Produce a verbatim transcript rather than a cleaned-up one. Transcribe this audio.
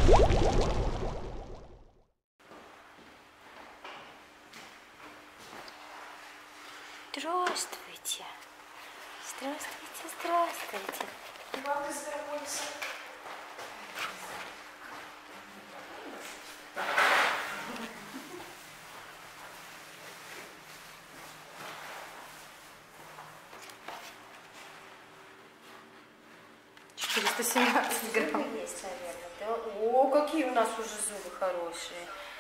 Здравствуйте. Здравствуйте, здравствуйте. Вам из Зверополиса. четыреста семнадцать грамм. Есть, наверное, да? О, какие у нас уже зубы хорошие.